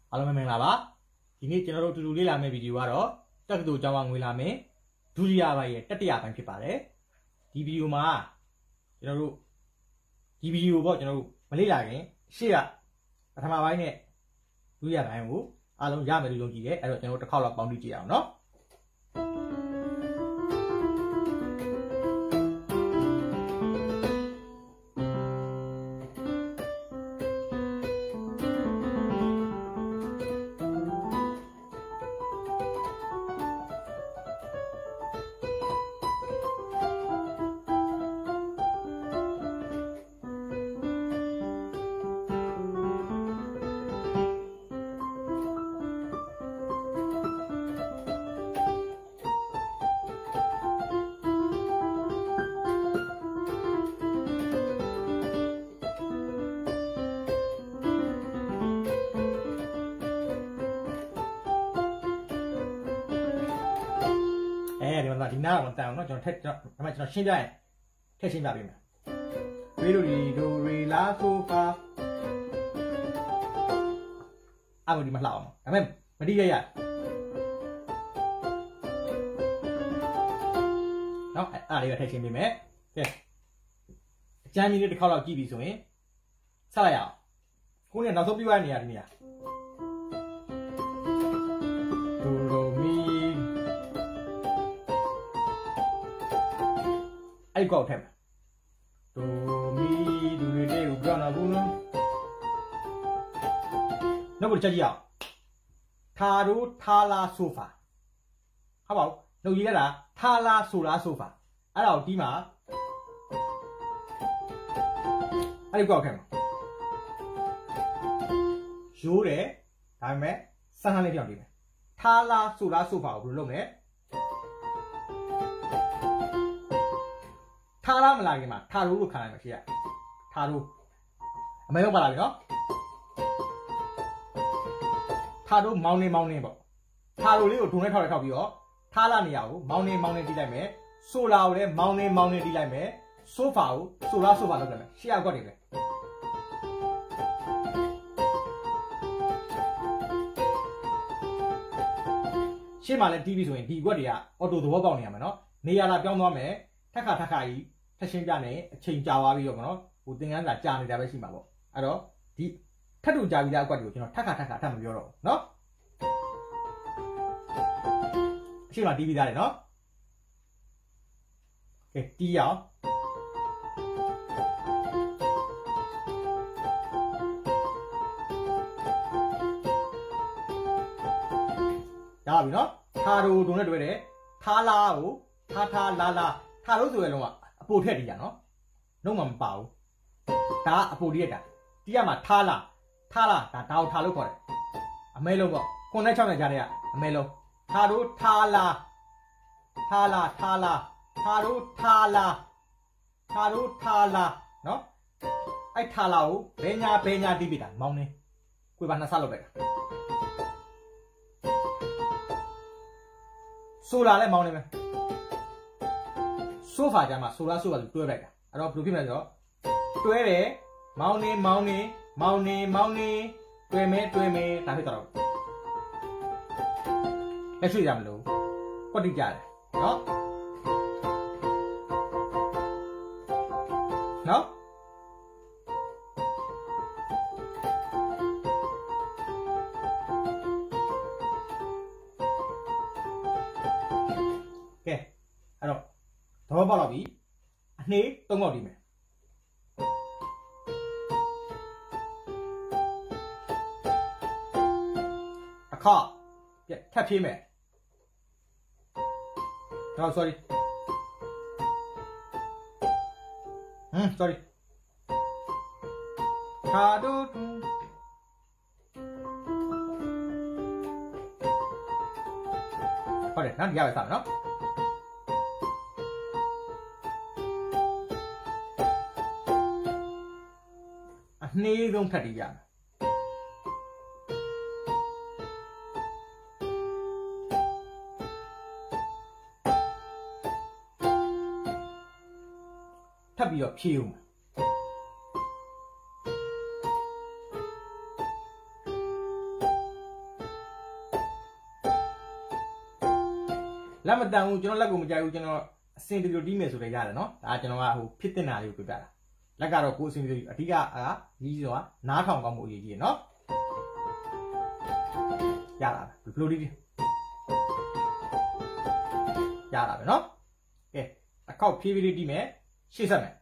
အားလုံးပဲမင်္ဂလာပါဒီနေ့ကျွန်တော်တို့အတူတူလေ့လာမယ့်ဗီဒီယိုကတော့တက္ကသိုလ်ကျောင်းကငွေလာမယ်ဒုတိယပိုင်းရဲ့တတိယပိုင်းဖြစ်ပါတယ်ဒီဗီဒီယိုမှာကျွန်တော်တို့ဒီဗီဒီယိုပေါ့ကျွန်တော်တို့မလေ့လာခင်ရှေ့ကပထမပိုင်းနဲ့ဒုတိယပိုင်းကိုအားလုံးရမယ်လို့ယုံကြည်တယ်အဲ့တော့ကျွန်တော်တို့တစ်ခေါက်လောက်ပေါင်းကြည့်ကြအောင်နော်ဒီနားတော့တန်အောင်နော်ကျွန်တော်ထက်ဒါပေမဲ့ကျွန်တော်ရှင်းပြရင်ထက်ရှင်းပြပေးမယ်ရေဒိုရီလာဆိုဖာအဘဒီမလှအောင်ဒါပေမဲ့မတိရရနော်အဲ့လေးပဲထက်ရှင်းပေးမယ်ကဲအကျမ်းကြီးလေးတစ်ခေါက်လောက်ကြည့်ပြီဆိုရင်ဆက်လိုက်ရအောင်ခုနေ့နောက်ဆုံးပြရတဲ့နေရာဒီနေရာအဲ့ကောက်ထက်မှာဒိုမီဒူရီလေးကိုပြောင်းလာဘူးနော်နောက်ကိုချက်ကြည့်အောင်ထာဒိုထာလာဆိုဖာဟုတ်ပါဘူးနှုတ်ရည်ရတာထာလာဆိုလားဆိုဖာအဲ့ဒါကိုတီးမှာအဲ့ကောက်ထက်မှာရိုးတယ်ဒါပေမဲ့စမ်းဟန်းလေးပြောင်းပြီးမယ်ထာလာဆိုလားဆိုဖာကိုဘယ်လိုလုပ်မလဲထားလားမလာခင်မှာထားလို့ခံလိုက်မှာရှိရထားလို့အမေရောက်ပါလာပြီနော်ထားလို့မောင်းနေပေါ့ထားလို့လေးကိုဒုံနဲ့ထောက်ပြီးတော့ထားလာနေရကိုမောင်းနေတီးလိုက်မယ်ဆိုလာကိုလည်းမောင်းနေတီးလိုက်မယ်ဆိုဖာကိုဆိုလာလုပ်လိုက်မယ်ရှေ့ကွက်တွေပဲရှေ့မှာလည်းတီးပြီးဆိုရင်ဒီကွက်တွေကအော်တိုသဘောပေါက်နေရမယ်နော်နေရာလာပြောင်းသွားမယ်ထက်ခါကြီးထက်ရှင်းပြနေအချိန်ကြာသွားပြီးတော့နော်ဟိုသင်္ကန်းစာကြာနေတာပဲရှိမှာပေါ့အဲ့တော့ဒီထက်တူကြာပြီးသားအကွက်တွေကိုကျွန်တော်ထက်ခါထပ်မပြောတော့ဘူးနော်အချိန်မှာတီးပြီးသားတယ်နော်ကဲတီးရအောင်ရပြီနော်ထာဒိုဒုံနဲ့တွဲတယ်ထားလာကိုထားလာထားလို့ဆိုရလုံးကအပိုထက်တီးရနော်နှုတ်မှမပါဘူးဒါကအပိုတီးရတာတီးရမှာထားလာဒါကိုထားလို့ခေါ်တယ်အမဲလုံးပေါ့9နဲ့6နဲ့ကြားထဲကအမဲလုံးထားတို့ထားလာထားတို့ထားလာနော်အဲ့ထားလာကိုဘဲညာတီးပြတာမောင်းနေကိုယ်ပါနှစ်ဆလောက်ပဲဆိုလာလဲမောင်းနေမယ်ဆိုဖာကြမှာဆိုလားဆိုပါလို့တွဲလိုက်တာအဲ့တော့ဘယ်လိုဖြစ်မလဲဆိုတော့တွဲတယ်မောင်းနေတွဲမဲဒါဖြစ်တော့လက်ရှိရမလို့ကွက်တိကြတယ်နော်ကဲအဲ့တော့သဘောပေါက်တော့ပြီအနှေး၃ပေါက်ဒီမယ်အခါထပ်ဖြေးမယ်တော့ sorry ထာဒိုဟုတ်တယ်နော်ဒီရပဲစားနော်အနှေးဆုံးထပ်တီးရမယ်ထပ်ပြီးတော့ဖြည့်ဦးမယ် ထလက်မတန်ဘူးကျွန်တော်လက်ကိုမကြိုက်ဘူးကျွန်တော်အစင်ဒီလိုတီးမယ်ဆိုလည်းရတယ်နော်ဒါကျွန်တော်ကဟိုဖြစ်တင်တာလေးကိုပြပြတာလက်ကတော့ကိုယ်အစင်ဒီလိုအဓိကကြီးဆိုတာနားထောင်ကောင်းမှုအရေးကြီးတယ်နော်ရတာဘယ်လိုဒီရတာပဲနော်ကဲအခောက်ဖြည်းဖြည်းလေးတီးမယ်ရှေ့ဆက်မယ်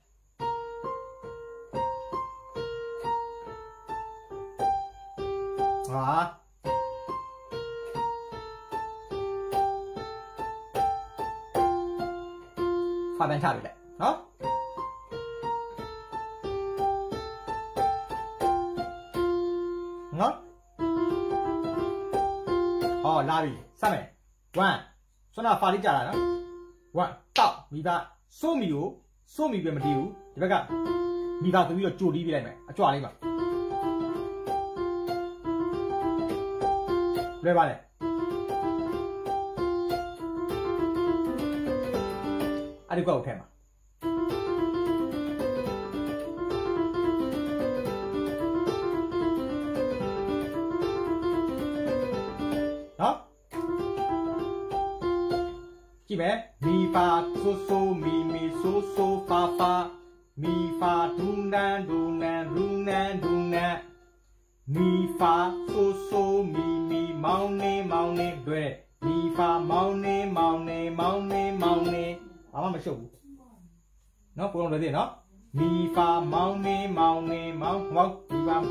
ဟာဖာတန်းချပြီလေနော်နော်ဟောလာပြီစမယ်1ဆွမ်းနာဖာလေးကြာတာနော်1တောက်မိသားစိုးမီကိုစိုးမီပဲမတီးဘူးဒီဘက်ကမိသားဆိုပြီးတော့ကြိုတီးပြလိုက်မယ်အကြွလေးပါလွယ်ပါလေအဲ့ဒီကောက်ထဲမှာနော်ကြည့်မယ်မီဖာဆိုဆိုမီမီဆိုဆိုဖာဖာမီဖာဒူနန်ဒူနန်ရူနန်ဒူနန်မီဖာဆိုဆိုမီမီမောင်းနေမောင်းနေတွေ့မီဖာမောင်းနေမောင်းနေမောင်းနေမောင်းနေဘာမှမရှုပ်ဘူးနော်ပုံလုံးတည်းနော်မီဖာမောင်းနေမောင်းနေမောင်းမောင်းမီဖာ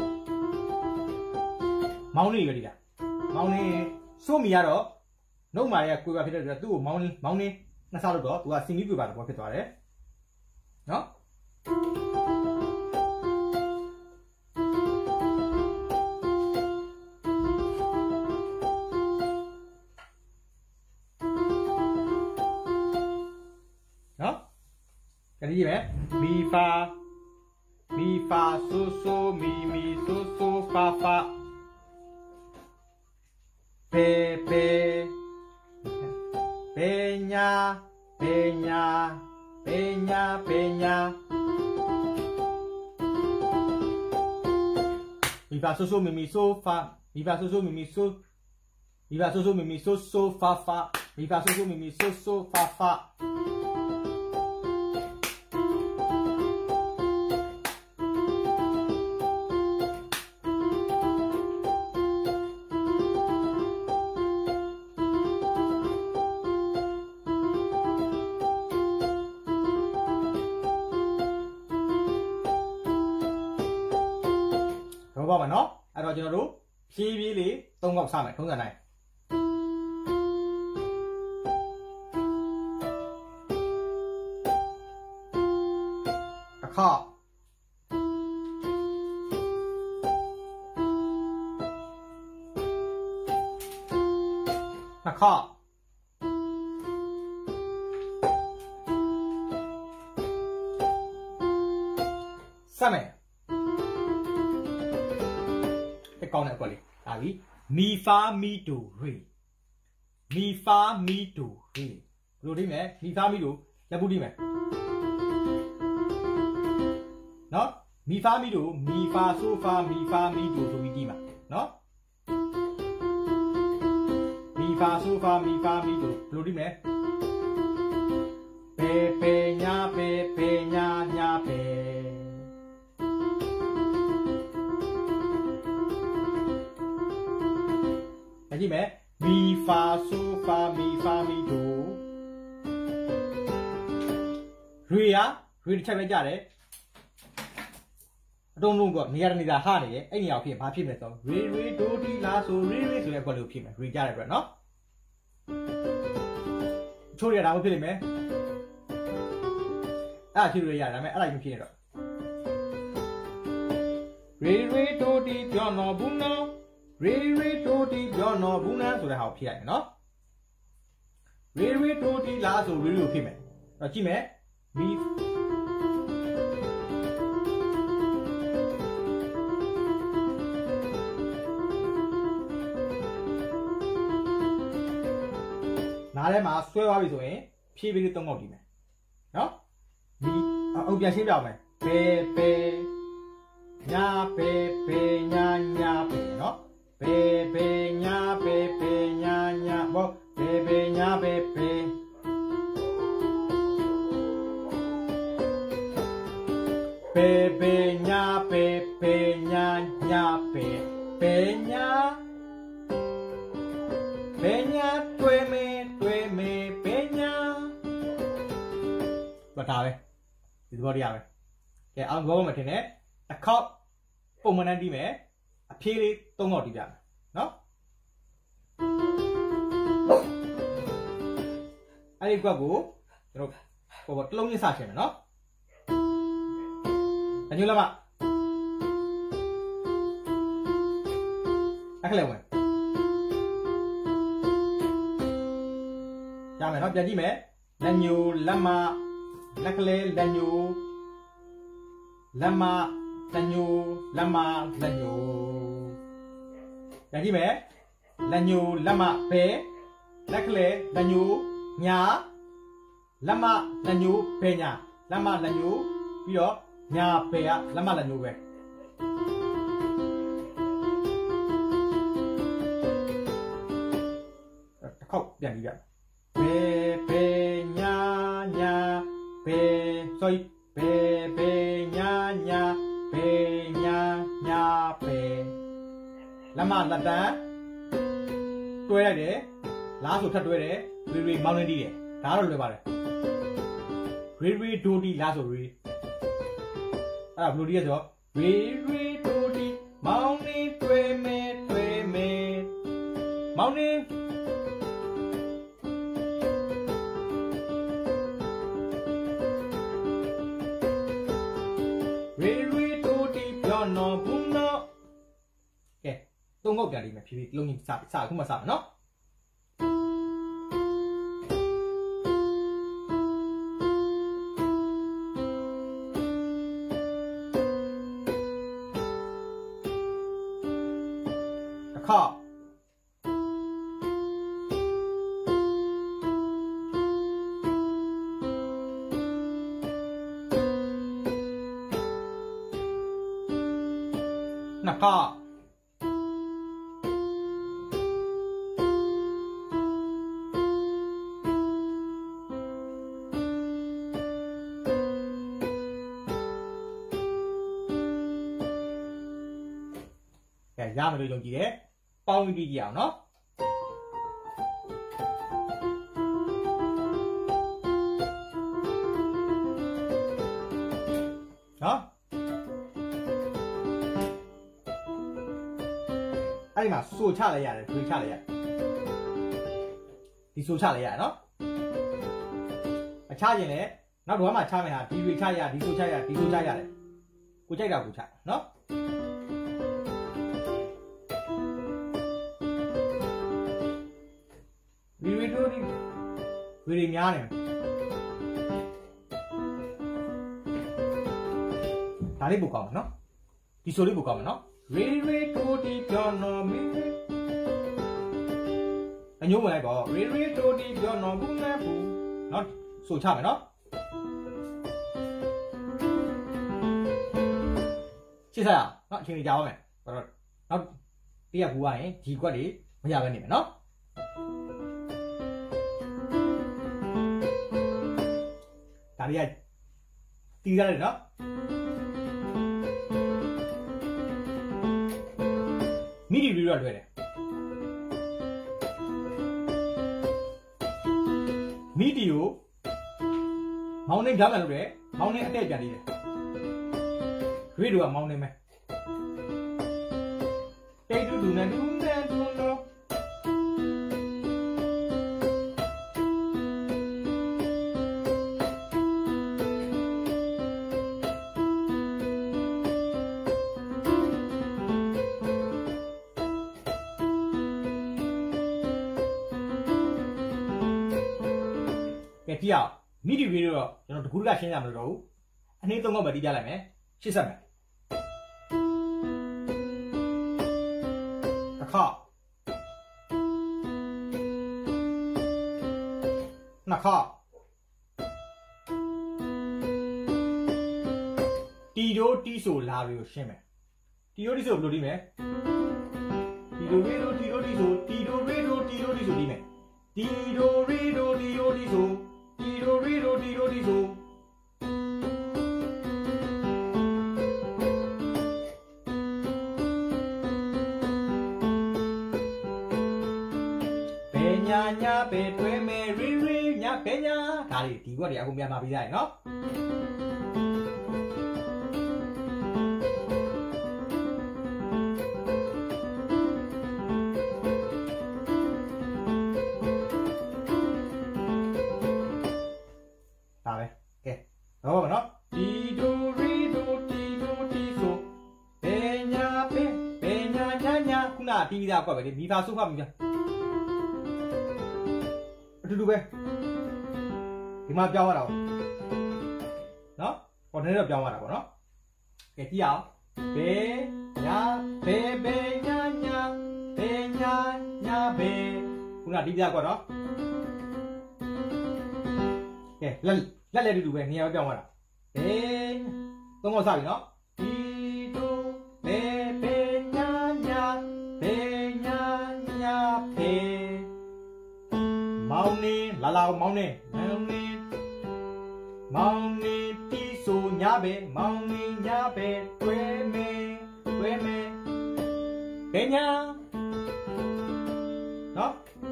မောင်းနေရည်လားမောင်းနေစိုးမီကတော့နှုတ်မာရဲ့ကွေပါဖြစ်တဲ့အတွက်သူ့ကိုမောင်းနေနှစ်ဆလို့တော့သူကစင်ကြီးကွေပါတော့ဖြစ်သွားတယ်နော်နော်ကြည့်ရမယ်မီဖာဆိုဆိုမီမီဆိုဆိုဖာဖာပေပေပေညာပေညာပေညာပေညာမီဖာဆိုဆိုမီမီဆိုဖာမီဖာဆိုဆိုမီမီဆိုမီဖာဆိုဆိုမီမီဆိုဆိုဖာဖာမီဖာဆိုဆိုမီမီဆိုဆိုဖာဖာတော့ပါမယ်နော်အဲ့တော့ကျွန်တော်တို့ဖြည်းဖြည်းလေး၃កောက်စမယ်ထုံးစံတိုင်းတစ်ခေါက်နှစ်ခေါက်စမယ်ကောင်းတဲ့အကွက်လေးဒါပြီမီဖာမီဒိုရေမီဖာမီဒိုရေဘယ်လိုထိမယ်မီဖာမီဒိုလက်ပူးထိမယ်နော်မီဖာမီဒိုမီဖာဆိုဖာမီဖာမီဒိုဆိုပြီးထိမှာနော်မီဖာဆိုဖာမီဖာမီဒိုဘယ်လိုထိမယ်ပေပေညာပေပေညာညာပေကြည့်မယ်မီဖာဆိုဖာမီဖာမီဒိုရေတစ်ချက်ပဲကြတယ်အတုံးလုံးကနေရာနေတာဟနေတယ်အဲ့နေရာဖြစ်ဘာဖြစ်မလဲဆိုရေဒိုဒီလာဆိုရေဆိုတဲ့ဘက်လို့ဖြစ်မယ်ရေကြတယ်ပြနော်ချိုးရတာမဖြစ်လိမ့်မယ်အဲ့ဖြစ်လို့ရဒါပေမဲ့အဲ့လိုက်မဖြစ်နေတော့ရေဒိုဒီပြောင်းတော့ဘူးနော်ရေတိုတီပြောင်းတော့ဘူးနော်ဆိုတဲ့ဟာကိုဖြည့်ရမယ်နော်ရေတိုတီလားဆိုရေကိုဖြည့်မယ်အဲ့တော့ကြည့်မယ်မီနားထဲမှာဆွဲသွားပြီဆိုရင်ဖြည့်ပြီးသုံးပေါက်ကြည့်မယ်နော်မီအုပ်ပြန်ရှင်းပြအောင်မယ်ပေပေညာပေပေညာညာပေနော်ပေပေညာပေပေညာညာဘောပေပေညာပေ peña tueme peña bắt đầu đây thì tôi đi à cái ông gõ mà thế này ta khóc ôm mình đi mẹ phía đi tôi ngồi đi vậy nó anh đi qua bố rồi có một lông như sao thế nó anh như là bạn anh leo mày cha mày nói cho gì mẹ là nhiều lama lắc lê là nhiều lama là nhiều là gì mẹ là nhiều lama pe lắc lê là nhiều nhà lama là nhiều pe nhà lama là nhiều bây giờ nhà pe à lama là nhiều về khóc dạng gì vậy pe nhà pe sorry pe nhà pe lama là đá đuôi này đấy lá sụt thật đuôi đấy ri mau lên đi đấy đá rồi bà đấy ri đu đi lá sụt ri à blue đi rồi ri đu đi mau đi đuôi mê mau đi nó bún nó ok tôi ngốc đi mẹ phi lông nhìn xả không mà xả nó kho nè kho cái da mà tôi dùng gì đấy bao nhiêu dẻo nó đó ai mà số cha lại vậy rồi cha lại vậy đi số cha lại vậy nó cha gì này nó đuổi mà cha mày hả đi cha vậy đi số cha vậy đi số cha vậy cô chạy đâu cô chạy nó đi nhá này ta đi bục cỏ nó đi số đi bục cỏ nó đi cho nó mi anh nhớ mày bảo đi cho nó bung nè bù nó số cha mày nó chia sẻ à nó chỉ đi chào mày nó đi à bù ấy chỉ qua đi bây giờ cái này nó ta đi ai đi ra đây đó mi đi ra đây mi đi ô máu nên giảm lại rồi máu nên ăn tết đi đấy quý đồ máu nên mày tết đồ này đồ nó cái gì à mi đi video cho nó đủ cả xem làm được đâu anh ấy tôi ngồi bật đi ra lại mẹ chia sẻ mẹ kho nè kho tí đô tí số là rồi xem mẹ tí đô tí số đi mẹ tí đô tí số tí đô tí số đi mẹ tí đô tí số đi số ညာညာပဲတွဲမယ်ရီရီညာပဲညာဒါတွေဒီဘက်တွေအခုပြန်มาပြီးသားရယ်နော်ဒါပဲကဲတော့ပါနော်ဒီဒိုရီဒိုတီဒိုတီဆိုဘယ်ညာပဲဘယ်ညာညာညာခုနတီးပြီးသားကွက်ပဲလေမိဖာဆိုဖတ်မိသားအတူတူပဲဒီမှာပြောင်းရတာနော်ဟောနည်းတော့ပြောင်းရတာပေါ့နော်ကဲကြည့်အောင်ဘယ်ညာဘယ်ဘယ်ညာညာဘယ်ညာညာဘယ်ခုနတီးပြီးသားကွက်နော်ကဲလက်လည်းတူတူပဲနေရာပြောင်းရတာဘယ်သုံးခေါက်စပြီနော်ဒီတို့ဘယ်ဘယ်ညာညာဘယ်ညာညာဘယ်မောင်နေလာလာမောင်နေတီးဆိုညာပဲမောင်နေညာပဲတွဲမယ်ဘယ်ညာနော်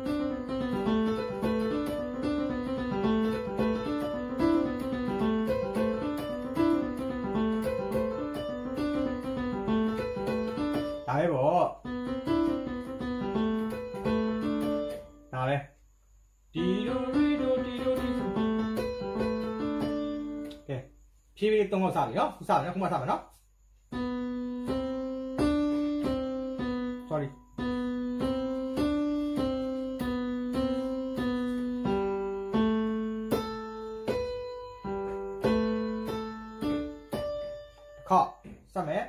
ဒါပဲပေါ့ဒါပဲဒီလိုရီတို့ဒီလိုဒီဆိုကဲဖြည်းဖြည်းသုံးခေါက်စပြီနော်စပြီနော်ခုမှစမယ်နော် sorry ခေါက်စမယ်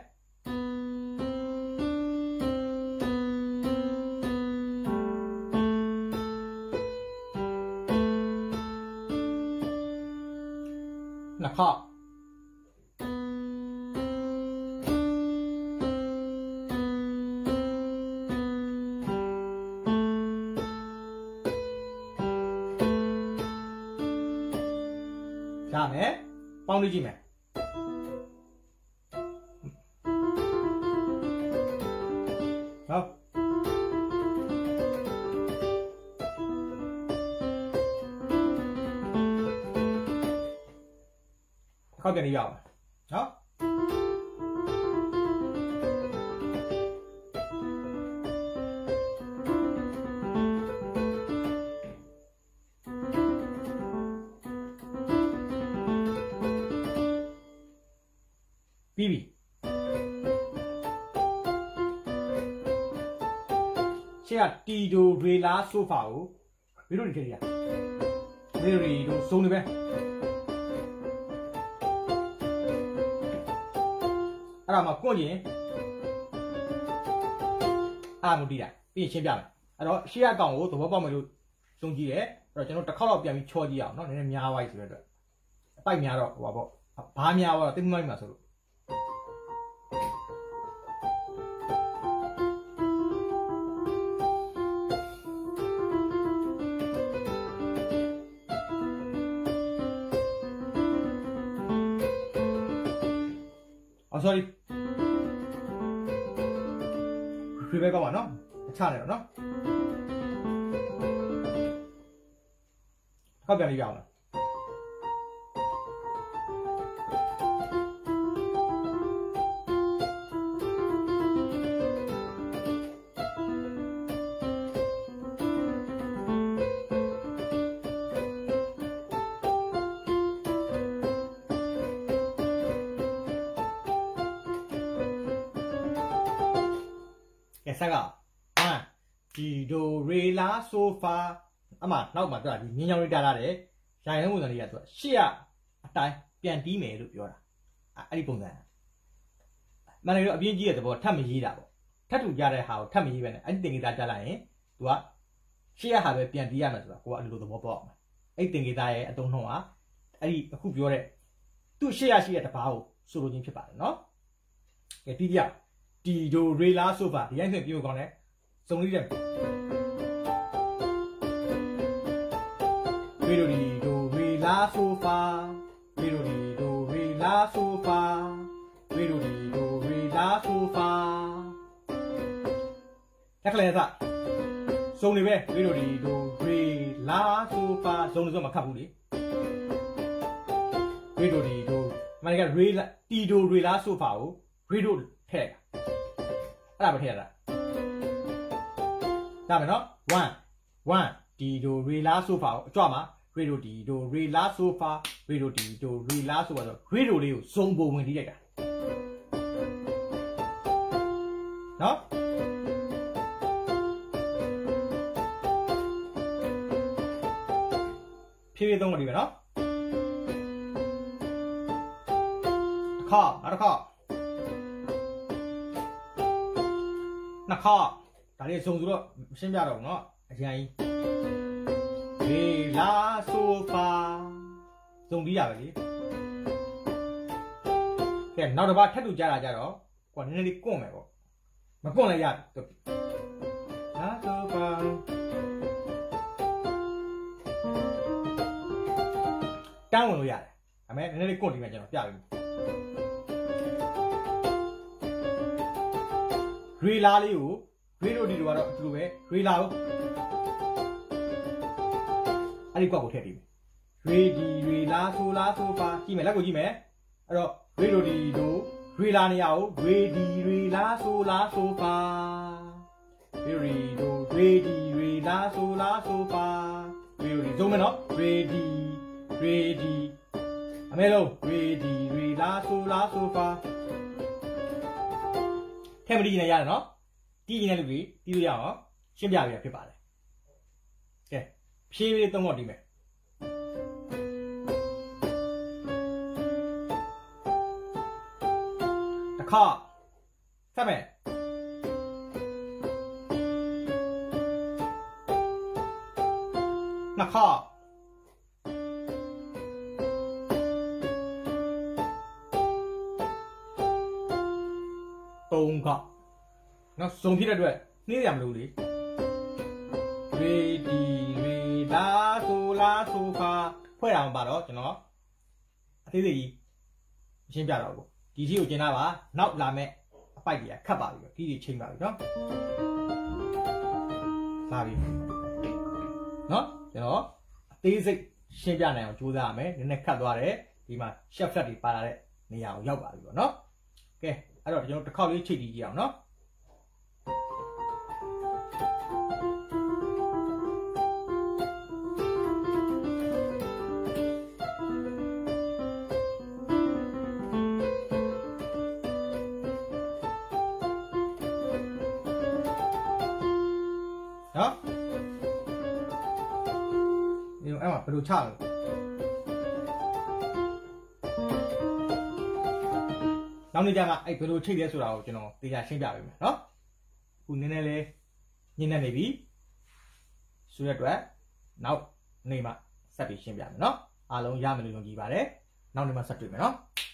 နှစ်ခေါက်ရမယ်ပေါင်းလို့ကြည့်မယ်ဟုတ်ခေါက်ပြန်ရအောင်နော်ပြီးပြီရှေ့ကတီဒိုရေလာဆိုဖာကိုဘယ်လိုနေခဲ့ရဘယ်လိုနေတော့စုံနေပဲအဲ့ဒါမှကွန့်ရင်အားမတီးတာပြီးရှင်းပြမယ်အဲ့တော့ရှေ့အကောင်ကိုသဘောပေါက်မယ်လို့သုံးကြည့်ရဲအဲ့တော့ကျွန်တော်တစ်ခေါက်တော့ပြန်ပြီးချောကြည့်အောင်เนาะနည်းနည်းများသွားပြီဆိုတဲ့အတွက်အပိုက်များတော့ဟိုပါပေါ့ဘားများတော့တိတ်မိုက်မှာဆိုလို့sorry ပြပဲကောင်းပါနော်အချနေတော့နော်ခောက်ပြန်ပြီးရအောင်လားဆက်ကဒီဒိုရေလာဆိုဖာအမှနောက်မှာသူကဒီမြင်းချောင်းလေးတားထားတယ်ရိုင်လုံးပုံစံလေးကသူကရှေ့ကအတိုင်းပြန်တီးမယ်လို့ပြောတာအဲ့ဒီပုံစံမှန်တယ်လို့အပြင်းကြီးတဲ့သဘောထပ်မရေးတာပေါ့ထပ်ထူကြတဲ့ဟာကိုထပ်မရေးပဲနဲ့အဲ့ဒီတင်ကေသားကြားလိုက်ရင်သူကရှေ့ကဟာပဲပြန်တီးရမယ်ဆိုတာကိုကအဲ့လိုသဘောပေါက်အောင်အဲ့ဒီတင်ကေသားရဲ့အတုံးနှုံးကအဲ့ဒီအခုပြောတဲ့သူ့ရှေ့ရရှိတဲ့တပားကိုဆိုလိုချင်းဖြစ်ပါတယ်နော်ကဲတီးပြတီဒိုရေလာဆိုဖာဒီရိုက်ဆွဲပြောကောင်းတယ်စုံလေးတယ်ဝီဒိုဒီဒိုရေလာဆိုဖာဝီဒိုဒီဒိုရေလာဆိုဖာဝီဒိုဒီဒိုရေလာဆိုဖာတက်ကလေးစစုံနေပဲရေတို့ဒီဒိုရေလာဆိုဖာစုံလို့မခတ်ဘူးလေရေတို့ဒီဒိုမနေ့ကရေတီဒိုရေလာဆိုဖာကိုရေတို့ထည့်လိုက်တာအဲ့ဒါပဲထည့်ရတာဒါပဲနော်1တီဒိုရေလာဆိုဖာကိုအကြွမှာရေတို့ဒီဒိုရေလာဆိုဖာရေတို့ဒီဒိုရေလာဆိုဖာဆိုရေတို့လေးကိုစုံပုံဝင်တီးလိုက်တာနော်ဖြည်းဖြည်းသုံးလို့ဒီပဲနော်တစ်ခါနောက်တစ်ခါနှစ်ခါဒါလေးစုံဆိုတော့ရှင်းပြတော့ဘူးနော်အရင်ကြီးရေလာဆိုဖာစုံပြီးရပဲလေကဲနောက်တစ်ပတ်ထပ်တူကြတာကြတော့ကွာနည်းနည်းလေးကွန့်မယ်ပေါ့မကွန့်လည်းရတယ်လာဆိုဖာတန်းဝင်လို့ရတယ်ဒါပေမဲ့နည်းနည်းလေးကွန့်ဒီမှာကျွန်တော်ပြပေးမယ်ရေလာလေးကိုရေတို့ဒီလိုကတော့အတူတူပဲရေလာကိုအဲ့ဒီကွက်ကိုထည့်ပြီးရေဒီရေလာဆိုဖာကြည့်မယ်လက်ကိုကြည့်မယ်အဲ့တော့ရေတို့ဒီတို့ရေလာနေရကိုရေဒီရေလာဆိုဖာရေဒီတို့ရေဒီရေလာဆိုဖာရေဒီသုံးမယ်နော်ရေဒီအမဲလုံးရေဒီရေလာဆိုဖာထဲမဒီနေရတယ်နော်တီးနေတဲ့လူတွေတီးလို့ရအောင်ရှင်းပြပြဖြစ်ပါတယ်ကဲဖြည်းဖြည်းသုံးတော့ဒီမယ်တစ်ခါဆက်မယ်နှစ်ခါသုံးခါနော်စုံဖြစ်တဲ့အတွက်နှေးရမလို့လေရေဒီရေလာဆိုဖာဖွဲ့တာမပါတော့ကျွန်တော်အသေးသေးကြီးရှင်းပြတော့ကိုဒီကြီးကိုကျင်တာပါနောက်လာမဲ့အပိုက်ကြီးခတ်ပါပြီဒီချိန်ပါပြီနော်လာပြီနော်ကျွန်တော်အသေးစိတ်ရှင်းပြနိုင်အောင်ကြိုးစားရမယ်နည်းနည်းခတ်သွားတယ်ဒီမှာ chef flat တွေပါလာတဲ့နေရာကိုရောက်ပါပြီပေါ့နော်ကဲအဲ့တော့ကျွန်တော်တစ်ခေါက်လေးချိန်ကြည့်ကြအောင်နော်နော်ဒီအဲ့မှာဘယ်လိုချလဲနောက်နေ့ကျမှအဲ့ဘယ်လိုချိတ်လဲဆိုတာကိုကျွန်တော်တေချာရှင်းပြပေးမယ်နော်ခုနည်းနည်းလေးညှင်းနေပြီဆိုတဲ့အတွက်နောက်နေ့မှဆက်ပြီးရှင်းပြမယ်နော်အားလုံးရမယ်လို့ယုံကြည်ပါတယ်နောက်နေ့မှဆက်တွေ့မယ်နော်